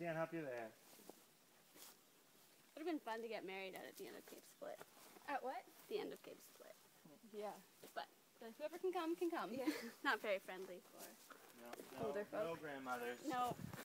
Can't help you there. Would have been fun to get married at the end of Cape Split. At what? The end of Cape Split. Yeah. But whoever can come, can come. Yeah. Not very friendly for No, older folk. no grandmothers. No.